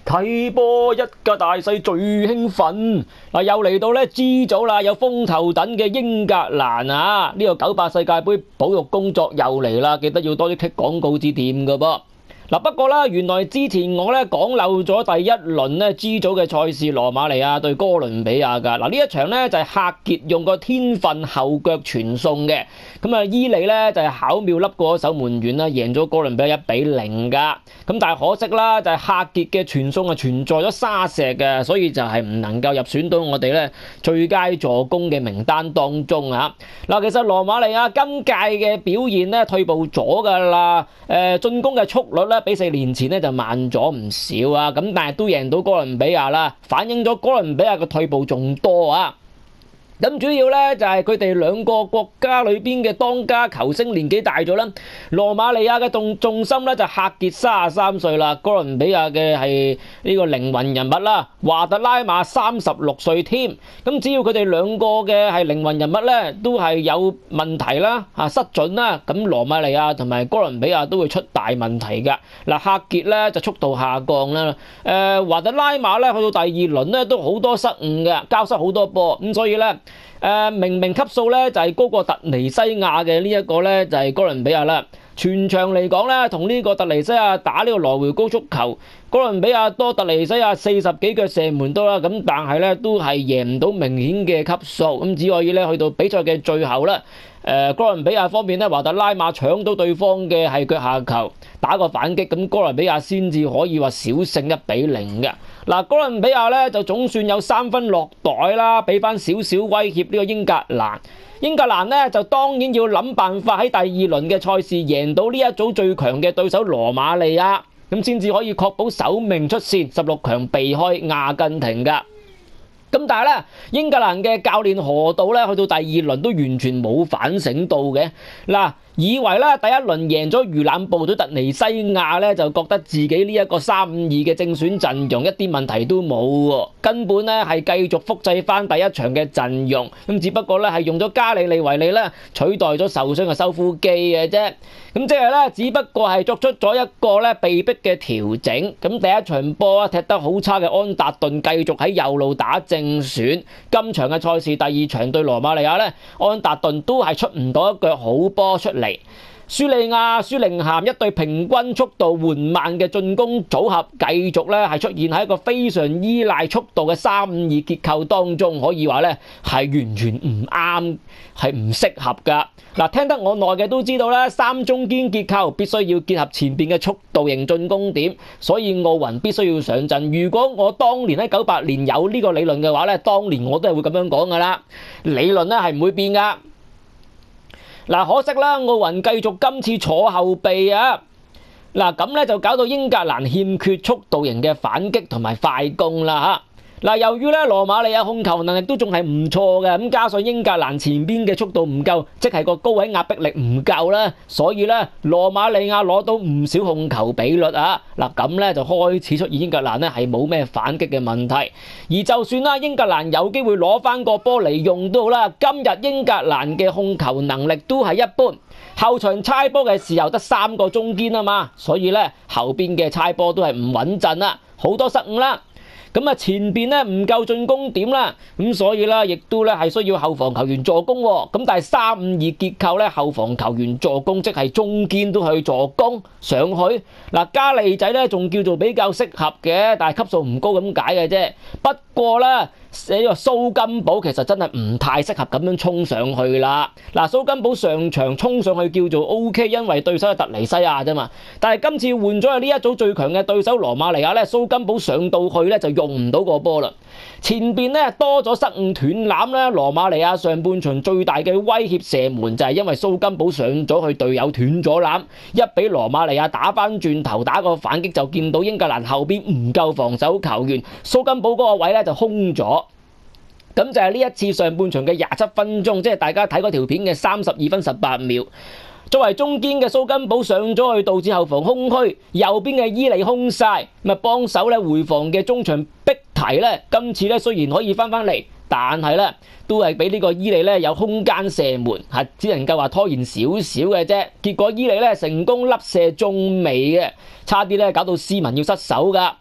睇波一家大細最興奮嗱，又嚟到咧 G 組啦，有風頭躉嘅英格蘭啊！呢個98世界盃保育工作又嚟啦，記得要多啲棘廣告至掂㗎噃。嗱，不過啦，原來之前我咧講漏咗第一輪咧 G 組嘅賽事，羅馬尼亞對哥倫比亞㗎。嗱，呢一場咧就係客傑用個天分後腳傳送嘅，咁啊伊利咧就係巧妙笠過守門員啦，贏咗哥倫比亞1-0㗎。咁但係可惜啦，就係客傑嘅傳送啊存在咗沙石嘅，所以就係唔能夠入選到我哋咧最佳助攻嘅名單當中啊。嗱，其實羅馬尼亞今屆嘅表現咧退步咗㗎啦，進攻嘅速率咧比4年前咧就慢咗唔少啊，咁但係都贏到哥倫比亞啦，反映咗哥倫比亞嘅退步仲多啊。咁主要咧就係佢哋兩個國家裏邊嘅當家球星年紀大咗啦。羅馬尼亞嘅重心咧就客傑33歲啦，哥倫比亞嘅係呢個靈魂人物啦，華特拉馬36歲添。咁只要佢哋兩個嘅係靈魂人物咧都係有問題啦，失準啦，咁羅馬尼亞同埋哥倫比亞都會出大問題㗎。嗱，客傑咧就速度下降啦，華特拉馬咧去到第二輪咧都好多失誤嘅，交失好多波，咁所以咧。明明級數咧就係高過突尼西亞嘅呢一個咧就係哥倫比亞啦。全場嚟講咧，同呢個突尼西亞打呢個來回高速球，哥倫比亞多突尼西亞40幾腳射門多啦。咁但係咧都係贏唔到明顯嘅級數，咁只可以咧去到比賽嘅最後啦。哥倫比亞方面咧，華特拉馬搶到對方嘅係腳下球，打個反擊，咁哥倫比亞先至可以話小勝1-0嘅。嗱，哥倫比亞咧就總算有3分落袋啦，俾翻少少威脅呢個英格蘭。英格蘭咧就當然要諗辦法喺第二輪嘅賽事贏到呢一組最強嘅對手羅馬尼亞，咁先至可以確保首名出線16強避開阿根廷㗎。咁但係咧，英格蘭嘅教練何道咧去到第二輪都完全冇反省到嘅。嗱，以為咧第一輪贏咗魚腩部隊突尼西亞咧，就覺得自己呢一個3-5-2嘅正選陣容一啲問題都冇喎，根本咧係繼續複製翻第一場嘅陣容，咁只不過咧係用咗加里利維利咧取代咗受傷嘅修夫基嘅啫，咁即係咧只不過係作出咗一個咧被逼嘅調整。咁第一場波踢得好差嘅安達頓繼續喺右路打正選，今場嘅賽事第二場對羅馬尼亞咧，安達頓都係出唔到一腳好波出嚟。舒利亞、舒靈咸一對平均速度緩慢嘅進攻組合，繼續咧係出現喺一個非常依賴速度嘅3-5-2結構當中，可以話咧係完全唔啱，係唔適合㗎。嗱，聽得我耐嘅都知道咧，三中堅結構必須要結合前邊嘅速度型進攻點，所以奧雲必須要上陣。如果我當年喺98年有呢個理論嘅話咧，當年我都係會咁樣講㗎啦。理論咧係唔會變㗎。嗱，可惜啦，奧雲繼續今次坐後備啊！嗱，咁咧就搞到英格蘭欠缺速度型嘅反擊同埋快攻啦嚇。嗱，由於咧羅馬尼亞控球能力都仲係唔錯嘅，咁加上英格蘭前邊嘅速度唔夠，即係個高位壓迫力唔夠啦，所以咧羅馬尼亞攞到唔少控球比率啊！嗱，咁咧就開始出現英格蘭咧係冇咩反擊嘅問題，而就算啦英格蘭有機會攞翻個波嚟用都好啦，今日英格蘭嘅控球能力都係一般，後場猜波嘅時候得3個中堅啊嘛，所以咧後邊嘅猜波都係唔穩陣啦，好多失誤啦。咁啊，前邊咧唔夠進攻點啦，咁所以咧亦都咧係需要後防球員助攻喎。咁但係3-5-2結構咧，後防球員助攻即係中堅都去助攻上去。嗱，加利仔咧仲叫做比較適合嘅，但係級數唔高咁解嘅啫。不過咧，呢個蘇金寶其實真係唔太適合咁樣衝上去啦。嗱，蘇金寶上場衝上去叫做 OK， 因為對手係突尼西亞啫嘛。但係今次換咗係呢一組最強嘅對手羅馬尼亞咧，蘇金寶上到去咧就用唔到個波啦。前邊咧多咗失誤斷攬咧，羅馬尼亞上半場最大嘅威脅射門就係因為蘇金寶上咗去，隊友斷咗攬，一俾羅馬尼亞打翻轉頭打個反擊，就見到英格蘭後邊唔夠防守球員，蘇金寶嗰個位咧就空咗。咁就係呢一次上半場嘅27分鐘，即係大家睇嗰條片嘅32分18秒。作為中堅嘅蘇金寶上咗去，導致後防空虛，右邊嘅伊利空晒，咁啊幫手咧回防嘅中場逼提咧，今次咧雖然可以翻嚟，但係咧都係俾呢個伊利咧有空間射門，係只能夠話拖延少少嘅啫。結果伊利咧成功粒射中楣嘅，差啲咧搞到斯文要失手噶。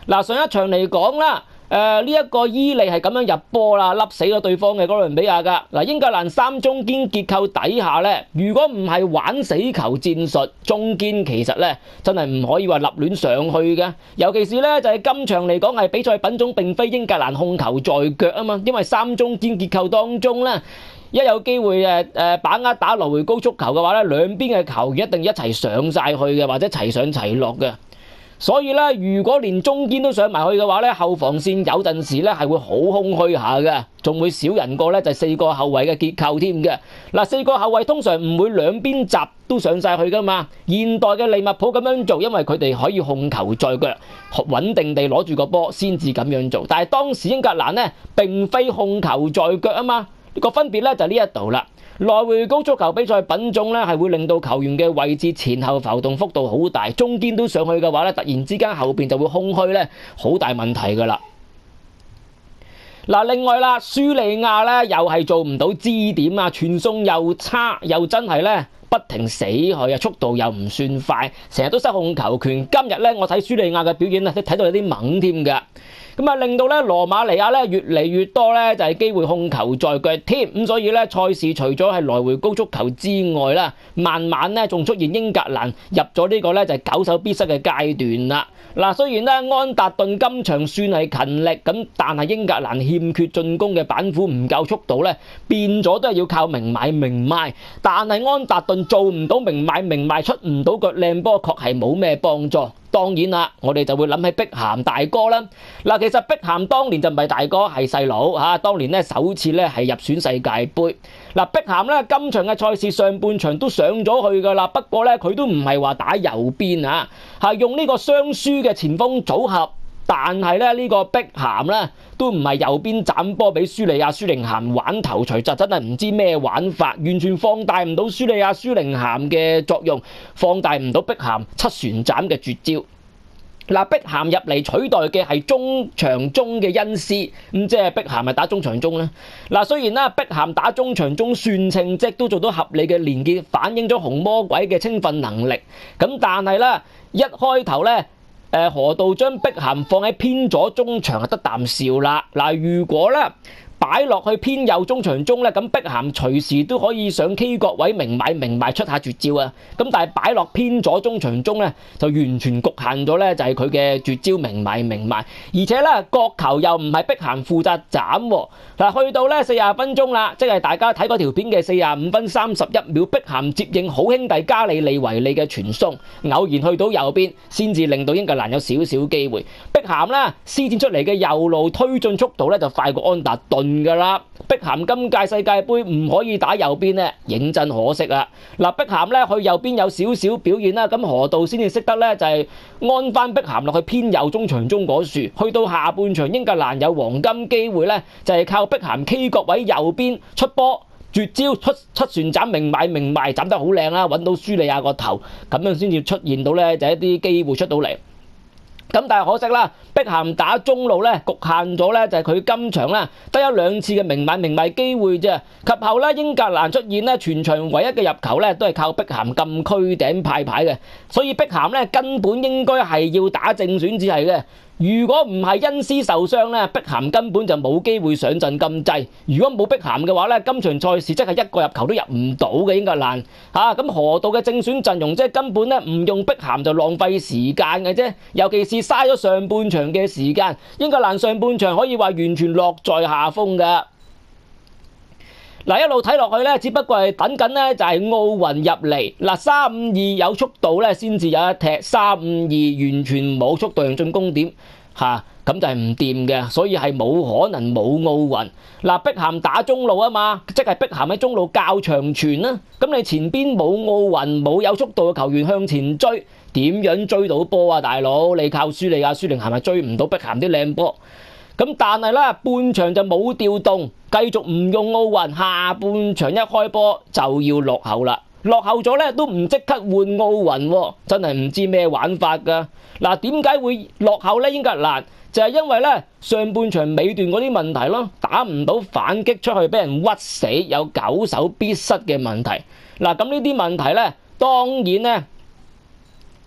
嗱，上一場嚟講啦。呢一個伊利係咁樣入波啦，笠死咗對方嘅哥倫比亞㗎。嗱，英格蘭三中堅結構底下咧，如果唔係玩死球戰術，中堅其實咧真係唔可以話立亂上去嘅。尤其是咧就係今場嚟講係比賽品種並非英格蘭控球在腳啊嘛，因為三中堅結構當中咧，一有機會把握打來回高速球嘅話咧，兩邊嘅球員一定一齊上晒去嘅，或者齊上齊落嘅。所以咧，如果連中堅都上埋去嘅話咧，後防線有陣時咧係會好空虛下嘅，仲會少人過咧就係4個後衞嘅結構添嘅。嗱，4個後衞通常唔會兩邊閘都上晒去噶嘛。現代嘅利物浦咁樣做，因為佢哋可以控球在腳，穩定地攞住個波先至咁樣做。但係當時英格蘭咧並非控球在腳啊嘛，個分別咧就呢一度啦。來回高速球比賽品種咧係會令到球員嘅位置前後浮動幅度好大，中堅都上去嘅話咧，突然之間後邊就會空虛咧，好大問題噶啦。嗱，另外啦，舒利亞咧又係做唔到支點啊，傳送又差，又真係咧不停死去啊，速度又唔算快，成日都失控球權。今日咧我睇舒利亞嘅表現咧，都睇到有啲猛添嘅。咁啊，令到咧羅馬尼亞咧越嚟越多咧就係機會控球在腳添，咁所以咧賽事除咗係來回高速球之外啦，慢慢咧仲出現英格蘭入咗呢個咧就係久守必失嘅階段啦。嗱，雖然咧安達頓今場算係勤力咁，但係英格蘭欠缺進攻嘅板斧，唔夠速度咧，變咗都係要靠明買明賣。但係安達頓做唔到明買明賣，出唔到腳靚波，確係冇咩幫助。當然啦，我哋就會諗起碧咸大哥啦。嗱，其實碧咸當年就唔係大哥，係細佬嚇。當年咧首次咧係入選世界盃。嗱，碧咸咧今場嘅賽事上半場都上咗去㗎啦，不過咧佢都唔係話打右邊啊，係用呢個雙輸嘅前鋒組合。但係咧呢個碧咸咧都唔係右邊斬波俾舒利亞舒靈咸玩頭錘，就真係唔知咩玩法，完全放大唔到舒利亞舒靈咸嘅作用，放大唔到碧咸七旋斬嘅絕招。嗱，碧咸入嚟取代嘅係中場中嘅恩斯，咁即係碧咸係打中場中啦。嗱，雖然啦，碧咸打中場中算稱職，都做到合理嘅連結，反映咗紅魔鬼嘅青訓能力。咁但係咧，一開頭咧，河道將碧咸放喺偏左中場就得啖笑啦。嗱，如果咧擺落去偏右中場中咧，咁碧咸隨時都可以上 K 角位明買明賣出下絕招啊！咁但係擺落偏左中場中咧，就完全局限咗咧，就係佢嘅絕招明買明賣，而且咧角球又唔係碧咸負責斬喎。嗱，去到咧40分鐘啦，即係大家睇嗰條片嘅45分31秒，碧咸接應好兄弟加里利維利嘅傳送，偶然去到右邊，先至令到英格蘭有少少機會。碧咸咧施展出嚟嘅右路推進速度咧就快過安達頓㗎啦。碧咸今屆世界盃唔可以打右邊咧，認真可惜啊！嗱，碧咸咧去右邊有少少表現啦，咁河道先至識得咧就係安翻碧咸落去偏右中場中嗰處。去到下半場英格蘭有黃金機會咧，就係靠碧咸 K 角位右邊出波絕招出七旋斬明買明賣，斬得好靚啦，揾到舒利亞個頭，咁樣先至出現到咧就一啲機會出到嚟。咁但係可惜啦，碧咸打中路咧局限咗咧，就係佢今場咧得一兩次嘅明買明賣機會啫。及後咧英格蘭出現咧全場唯一嘅入球咧都係靠碧咸禁區頂派牌嘅，所以碧咸咧根本應該係要打正選至係嘅。如果唔係恩斯受傷咧，碧咸根本就冇機會上陣咁滯。如果冇碧咸嘅話咧，今場賽事真係一個入球都入唔到嘅英格蘭嚇。咁河道嘅正選陣容即係根本咧唔用碧咸就浪費時間嘅啫。尤其是嘥咗上半場嘅時間，英格蘭上半場可以話完全落在下風㗎。嗱，一路睇落去咧，只不過係等緊咧就係奧雲入嚟。嗱，352有速度咧先至有一踢，352完全冇速度用進攻點嚇，咁就係唔掂嘅，所以係冇可能冇奧雲。嗱，碧咸打中路啊嘛，即係碧咸喺中路較長傳啦。咁你前邊冇奧雲，冇有速度嘅球員向前追，點樣追到波啊，大佬？你靠舒利亞舒靈咸係追唔到碧咸啲靚波。咁但係咧，半場就冇調動，繼續唔用奧雲，下半場一開波就要落後啦。落後咗咧都唔即刻換奧雲喎，真係唔知咩玩法㗎。嗱，點解會落後咧？英格蘭就係因為咧上半場尾段嗰啲問題咯，打唔到反擊出去，俾人屈死，有久守必失嘅問題。嗱，咁呢啲問題咧，當然咧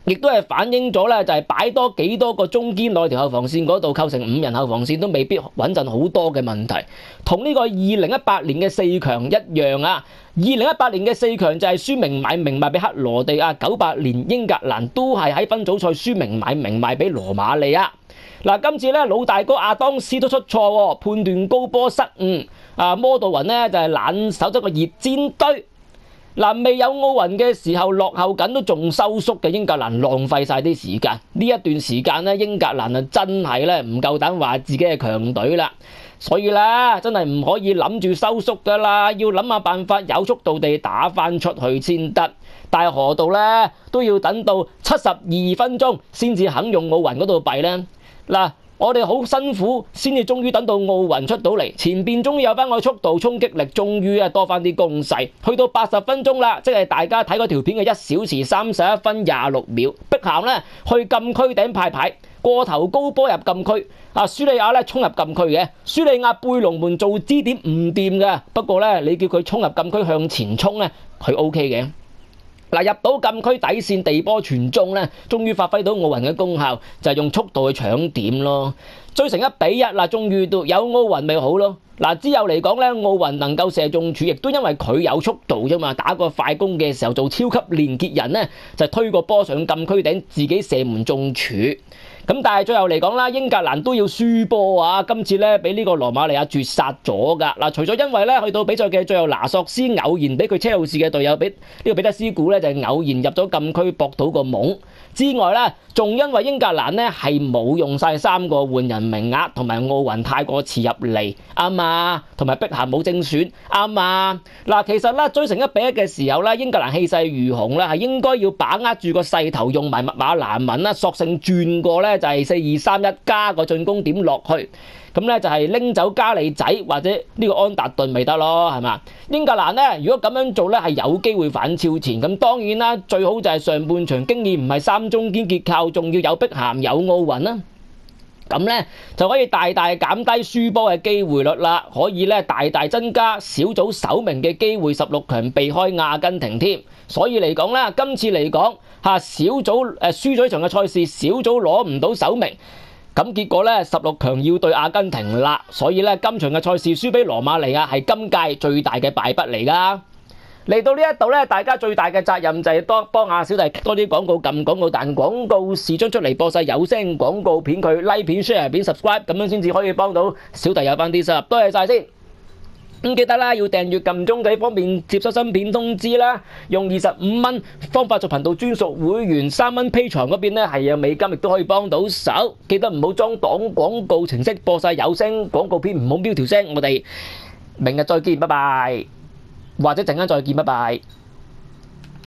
亦都係反映咗咧，就係擺多幾多個中堅內條後防線嗰度，構成5人後防線都未必穩陣好多嘅問題。同呢個2018年嘅4強一樣啊！2018年嘅4強就係輸明買明賣俾克羅地亞，98年英格蘭都係喺分組賽輸明買明賣俾羅馬尼亞。嗱，今次咧老大哥亞當斯都出錯，判斷高波失誤。摩道雲咧就係冷守咗個熱煎堆。未有奧運嘅時候落後緊都仲收縮嘅英格蘭浪費晒啲時間，呢一段時間咧英格蘭啊真係咧唔夠膽話自己係強隊啦，所以咧真係唔可以諗住收縮噶啦，要諗下辦法有速度地打翻出去先得。但係何道咧都要等到72分鐘先至肯用奧運嗰度弊咧。我哋好辛苦先至終於等到奧運出到嚟，前邊終於有翻個速度衝擊力，終於多翻啲攻勢。去到80分鐘啦，即係大家睇嗰條片嘅1小時31分26秒，碧咸咧去禁區頂派牌，過頭高波入禁區。舒利亞咧衝入禁區嘅，舒利亞背龍門做支點唔掂嘅，不過咧你叫佢衝入禁區向前衝咧，佢 OK 嘅。入到禁區底線地波傳中咧，終於發揮到奧運嘅功效，就係用速度去搶點咯。追成1-1啦，終於都有奧運咪好咯。之後嚟講咧，奧運能夠射中柱，亦都因為佢有速度啫嘛。打個快攻嘅時候做超級連結人咧，就推個波上禁區頂，自己射門中柱。咁但係最後嚟講啦，英格蘭都要輸波啊！今次咧俾呢個羅馬尼亞絕殺咗㗎。除咗因為咧去到比賽嘅最後拿索斯偶然俾佢車路士嘅隊友俾呢個彼得斯古咧就係偶然入咗禁區搏到個懵之外咧，仲因為英格蘭咧係冇用晒3個換人名額，同埋奧運太過遲入嚟啱嘛，同埋碧咸冇正選啱嘛。其實咧追成1-1嘅時候咧，英格蘭氣勢如虹咧，係應該要把握住個勢頭，用埋密碼難民啦，索性轉過咧就係4-2-3-1加個進攻點落去。咁咧就係拎走加利仔或者呢個安達頓咪得咯，係嘛？英格蘭咧如果咁樣做咧係有機會反超前，咁當然啦，最好就係上半場經驗唔係3中堅結構，仲要有碧咸有奧運啦，咁咧就可以大大減低輸波嘅機會率啦，可以咧大大增加小組首名嘅機會，16強避開阿根廷添。所以嚟講啦，今次嚟講小組輸咗場嘅賽事，小組攞唔到首名。咁結果咧16強要對阿根廷啦，所以咧今場嘅賽事輸俾羅馬尼亞係今屆最大嘅敗筆嚟噶。嚟到呢一度咧，大家最大嘅責任就係幫下小弟多啲廣告，撳廣告彈廣告視將出嚟播晒有聲廣告片，佢 like 片 share 片 subscribe， 咁樣先至可以幫到小弟有翻啲收入。多謝晒先。記得啦，要訂閱撳鐘仔，方便接收新片通知啦。用25蚊方法做頻道專屬會員，3蚊 Patreon嗰邊咧係有美金，亦都可以幫到手。記得唔好裝擋廣告程式，播晒有聲廣告片，唔好標條聲。我哋明日再見，拜拜，或者陣間再見，拜拜。